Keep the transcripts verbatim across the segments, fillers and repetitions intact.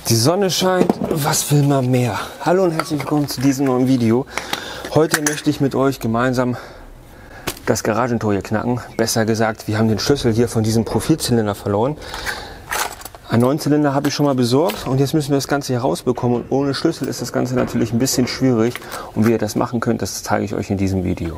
Die Sonne scheint, was will man mehr? Hallo und herzlich willkommen zu diesem neuen Video. Heute möchte ich mit euch gemeinsam das Garagentor hier knacken. Besser gesagt, wir haben den Schlüssel hier von diesem Profilzylinder verloren. Einen neuen Zylinder habe ich schon mal besorgt und jetzt müssen wir das Ganze hier rausbekommen. Und ohne Schlüssel ist das Ganze natürlich ein bisschen schwierig. Und wie ihr das machen könnt, das zeige ich euch in diesem Video.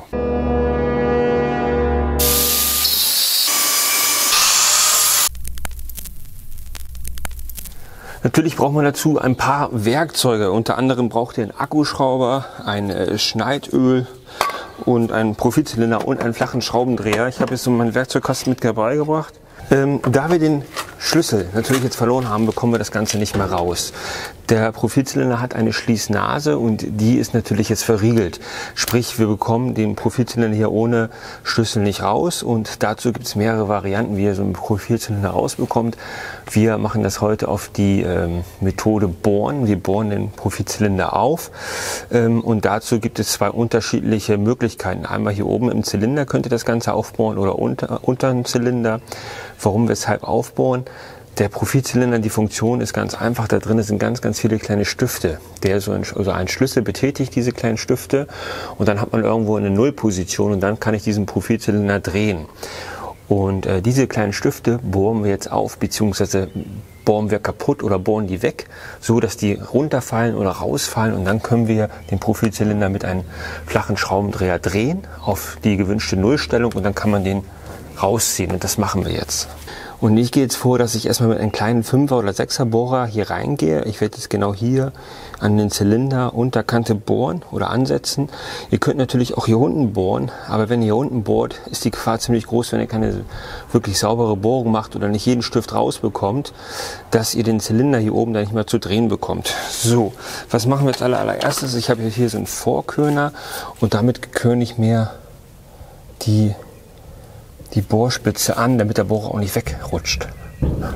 Natürlich braucht man dazu ein paar Werkzeuge. Unter anderem braucht ihr einen Akkuschrauber, ein äh, Schneidöl und einen Profilzylinder und einen flachen Schraubendreher. Ich habe jetzt so meinen Werkzeugkasten mit dabei gebracht. Ähm, da wir den Schlüssel natürlich jetzt verloren haben, bekommen wir das Ganze nicht mehr raus. Der Profilzylinder hat eine Schließnase und die ist natürlich jetzt verriegelt. Sprich, wir bekommen den Profilzylinder hier ohne Schlüssel nicht raus und dazu gibt es mehrere Varianten, wie ihr so einen Profilzylinder rausbekommt. Wir machen das heute auf die ähm, Methode Bohren. Wir bohren den Profilzylinder auf ähm, und dazu gibt es zwei unterschiedliche Möglichkeiten. Einmal hier oben im Zylinder könnt ihr das Ganze aufbohren oder unter, unter dem Zylinder. Warum, weshalb aufbohren? Der Profilzylinder, die Funktion ist ganz einfach. Da drin sind ganz, ganz viele kleine Stifte. Der so ein, also ein Schlüssel betätigt diese kleinen Stifte und dann hat man irgendwo eine Nullposition und dann kann ich diesen Profilzylinder drehen. Und äh, diese kleinen Stifte bohren wir jetzt auf, beziehungsweise bohren wir kaputt oder bohren die weg, so dass die runterfallen oder rausfallen und dann können wir den Profilzylinder mit einem flachen Schraubendreher drehen auf die gewünschte Nullstellung und dann kann man den rausziehen und das machen wir jetzt. Und ich gehe jetzt vor, dass ich erstmal mit einem kleinen fünfer oder sechser Bohrer hier reingehe. Ich werde jetzt genau hier an den Zylinder Unterkante bohren oder ansetzen. Ihr könnt natürlich auch hier unten bohren, aber wenn ihr hier unten bohrt, ist die Gefahr ziemlich groß, wenn ihr keine wirklich saubere Bohrung macht oder nicht jeden Stift rausbekommt, dass ihr den Zylinder hier oben dann nicht mehr zu drehen bekommt. So, was machen wir jetzt aller, allererstes? Ich habe hier so einen Vorkörner und damit körne ich mir die die Bohrspitze an, damit der Bohrer auch nicht wegrutscht. Dann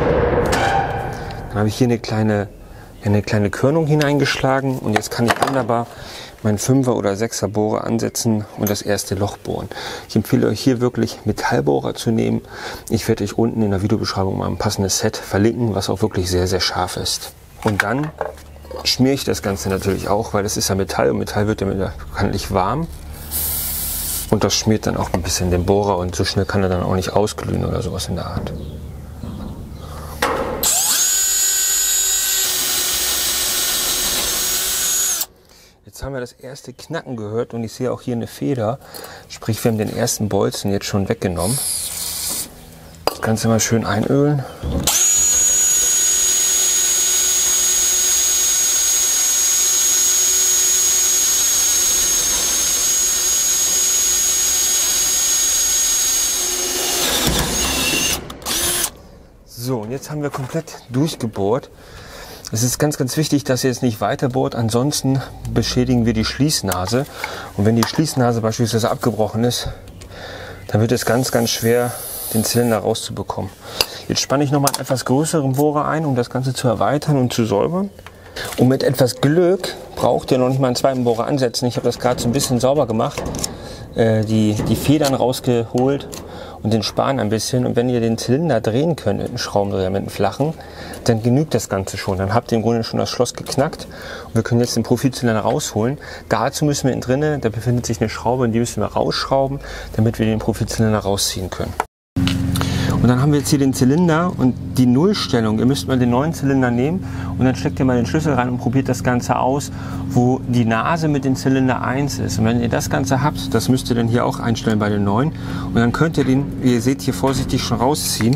habe ich hier eine kleine, eine kleine Körnung hineingeschlagen und jetzt kann ich wunderbar meinen fünfer oder sechser Bohrer ansetzen und das erste Loch bohren. Ich empfehle euch hier wirklich Metallbohrer zu nehmen. Ich werde euch unten in der Videobeschreibung mal ein passendes Set verlinken, was auch wirklich sehr, sehr scharf ist. Und dann schmiere ich das Ganze natürlich auch, weil das ist ja Metall und Metall wird ja bekanntlich warm. Und das schmiert dann auch ein bisschen den Bohrer und so schnell kann er dann auch nicht ausglühen oder sowas in der Art. Jetzt haben wir das erste Knacken gehört und ich sehe auch hier eine Feder. Sprich, wir haben den ersten Bolzen jetzt schon weggenommen. Das Ganze mal schön einölen. So, und jetzt haben wir komplett durchgebohrt. Es ist ganz, ganz wichtig, dass ihr jetzt nicht weiter bohrt, ansonsten beschädigen wir die Schließnase. Und wenn die Schließnase beispielsweise abgebrochen ist, dann wird es ganz, ganz schwer, den Zylinder rauszubekommen. Jetzt spanne ich nochmal einen etwas größeren Bohrer ein, um das Ganze zu erweitern und zu säubern. Und mit etwas Glück braucht ihr noch nicht mal einen zweiten Bohrer ansetzen. Ich habe das gerade so ein bisschen sauber gemacht, äh, die, die Federn rausgeholt und den Span ein bisschen. Und wenn ihr den Zylinder drehen könnt mit einem Schraubendreher, mit einem flachen, dann genügt das Ganze schon. Dann habt ihr im Grunde schon das Schloss geknackt und wir können jetzt den Profilzylinder rausholen. Dazu müssen wir innen drinnen, da befindet sich eine Schraube und die müssen wir rausschrauben, damit wir den Profilzylinder rausziehen können. Und dann haben wir jetzt hier den Zylinder und die Nullstellung. Ihr müsst mal den neuen Zylinder nehmen und dann steckt ihr mal den Schlüssel rein und probiert das Ganze aus, wo die Nase mit dem Zylinder eins ist. Und wenn ihr das Ganze habt, das müsst ihr dann hier auch einstellen bei den neuen. Und dann könnt ihr den, wie ihr seht, hier vorsichtig schon rausziehen.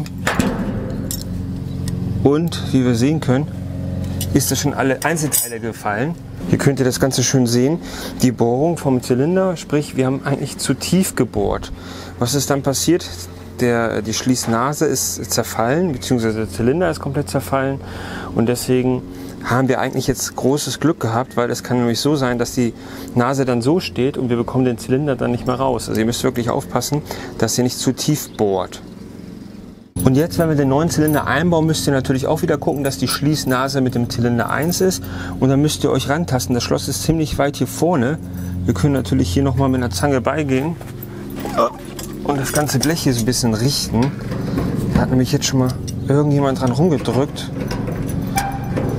Und wie wir sehen können, ist das schon alle Einzelteile gefallen. Hier könnt ihr das Ganze schön sehen. Die Bohrung vom Zylinder, sprich wir haben eigentlich zu tief gebohrt. Was ist dann passiert? Der, die Schließnase ist zerfallen, beziehungsweise der Zylinder ist komplett zerfallen und deswegen haben wir eigentlich jetzt großes Glück gehabt, weil es kann nämlich so sein, dass die Nase dann so steht und wir bekommen den Zylinder dann nicht mehr raus. Also ihr müsst wirklich aufpassen, dass ihr nicht zu tief bohrt. Und jetzt, wenn wir den neuen Zylinder einbauen, müsst ihr natürlich auch wieder gucken, dass die Schließnase mit dem Zylinder eins ist und dann müsst ihr euch rantasten. Das Schloss ist ziemlich weit hier vorne. Wir können natürlich hier nochmal mit einer Zange beigehen und das ganze Blech hier so ein bisschen richten. Da hat nämlich jetzt schon mal irgendjemand dran rumgedrückt.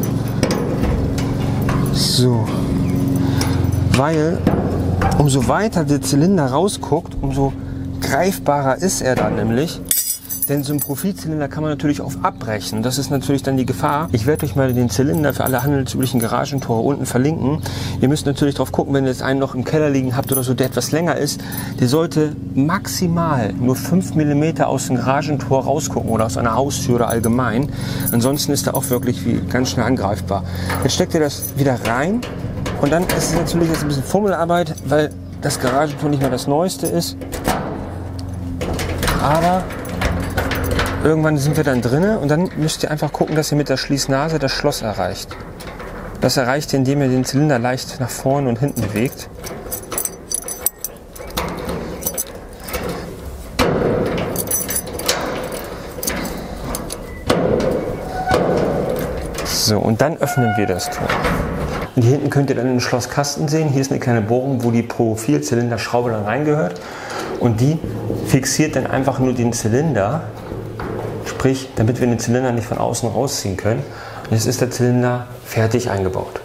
So. Weil umso weiter der Zylinder rausguckt, umso greifbarer ist er dann nämlich. Denn so ein Profilzylinder kann man natürlich auf abbrechen. Das ist natürlich dann die Gefahr. Ich werde euch mal den Zylinder für alle handelsüblichen Garagentore unten verlinken. Ihr müsst natürlich drauf gucken, wenn ihr jetzt einen noch im Keller liegen habt oder so, der etwas länger ist. Der sollte maximal nur fünf Millimeter aus dem Garagentor rausgucken oder aus einer Haustür oder allgemein. Ansonsten ist er auch wirklich wie ganz schnell angreifbar. Jetzt steckt ihr das wieder rein und dann ist es natürlich jetzt ein bisschen Fummelarbeit, weil das Garagentor nicht mehr das Neueste ist. Aber irgendwann sind wir dann drinnen und dann müsst ihr einfach gucken, dass ihr mit der Schließnase das Schloss erreicht. Das erreicht ihr, indem ihr den Zylinder leicht nach vorne und hinten bewegt. So, und dann öffnen wir das Tor. Und hier hinten könnt ihr dann den Schlosskasten sehen. Hier ist eine kleine Bohrung, wo die Profilzylinderschraube dann reingehört. Und die fixiert dann einfach nur den Zylinder. Sprich, damit wir den Zylinder nicht von außen rausziehen können. Und jetzt ist der Zylinder fertig eingebaut.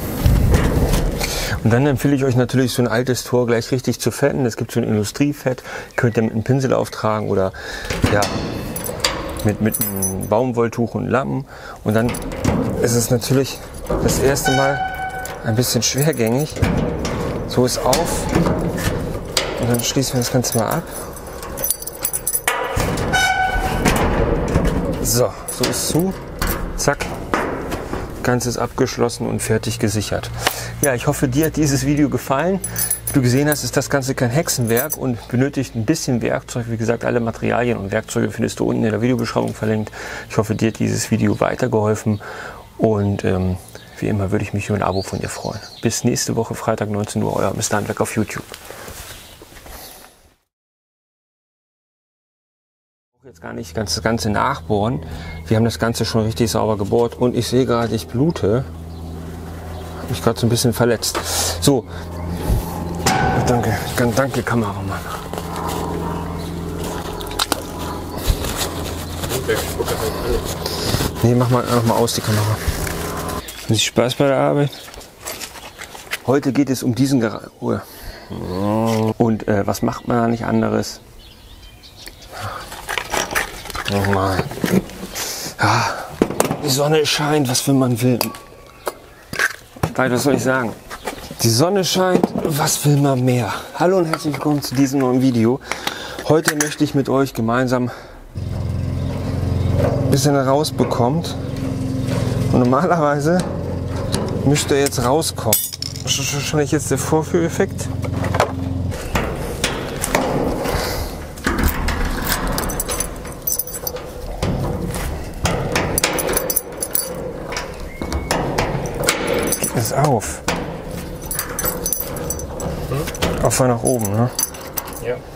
Und dann empfehle ich euch natürlich, so ein altes Tor gleich richtig zu fetten. Es gibt so ein Industriefett, könnt ihr mit einem Pinsel auftragen oder ja, mit, mit einem Baumwolltuch und Lappen. Und dann ist es natürlich das erste Mal ein bisschen schwergängig. So ist auf und dann schließen wir das Ganze mal ab. So, so ist zu, zack, Ganzes abgeschlossen und fertig gesichert. Ja, ich hoffe, dir hat dieses Video gefallen. Wie du gesehen hast, ist das Ganze kein Hexenwerk und benötigt ein bisschen Werkzeug. Wie gesagt, alle Materialien und Werkzeuge findest du unten in der Videobeschreibung verlinkt. Ich hoffe, dir hat dieses Video weitergeholfen und ähm, wie immer würde ich mich über ein Abo von dir freuen. Bis nächste Woche, Freitag neunzehn Uhr, euer Mister Handwerk auf YouTube. Jetzt gar nicht ganz das Ganze nachbohren. Wir haben das Ganze schon richtig sauber gebohrt und ich sehe gerade, ich blute. Habe mich gerade so ein bisschen verletzt. So, danke, danke Kameramann. Nee, mach mal, mach mal aus die Kamera. Haben Sie Spaß bei der Arbeit? Heute geht es um diesen Garage. Und äh, was macht man da nicht anderes? Nochmal. Ja, die Sonne scheint, was will man will. Was soll ich sagen? Die Sonne scheint, was will man mehr? Hallo und herzlich willkommen zu diesem neuen Video. Heute möchte ich mit euch gemeinsam ein bisschen rausbekommt. Und normalerweise müsste er jetzt rauskommen. Das ist wahrscheinlich jetzt der Vorführeffekt. Ist auf. Hm? Auf nach oben, ne? Ja.